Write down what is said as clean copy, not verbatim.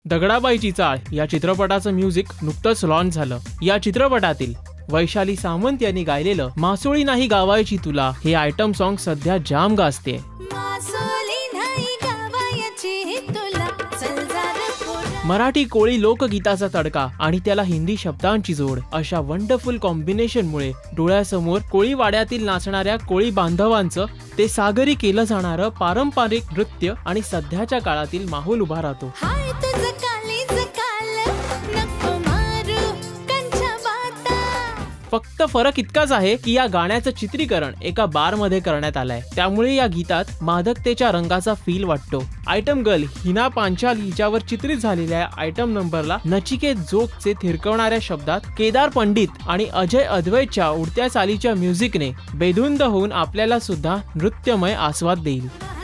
दगडाबाईची चाळ या चित्रपटाचं म्युझिक नुकतंच लॉन्च झालं। या चित्रपटातील वैशाली सामंत यांनी गायलेलं मासोळी नाही गावायची तुला हे आयटम सॉन्ग सध्या जाम गाजते। मराठी कोळी लोकगीताचा तडका आणि त्याला हिंदी शब्दांची जोड अशा वंडरफुल कॉम्बिनेशनमुळे डोळ्यासमोर कोळी वाड्यातील नाचणाऱ्या कोळी बांधवांचं ते सागरी केलं जाणारं पारंपरिक नृत्य आणि सध्याच्या काळातील माहोल उभा राहतो। फक्त फरक इतकाच आहे की या गाण्याचं चित्रीकरण एका बार मध्ये करण्यात आलंय, त्यामुळे या गीतात मादकतेच्या रंगाचा फील वाटतो। आयटम गर्ल हिना पांचाल हिच्यावर चित्रित झालेल्या आयटम नंबरला नचिकेत जोगचे थिरकवणाऱ्या शब्दात केदार पंडित आणि अजय अद्वैतच्या उडत्या चालीच्या म्युझिकने बेधुंद होऊन आपल्याला सुद्धा नृत्यमय आस्वाद देईल।